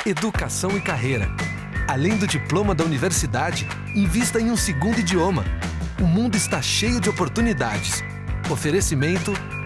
Educação e carreira. Além do diploma da universidade, invista em um segundo idioma. O mundo está cheio de oportunidades. Oferecimento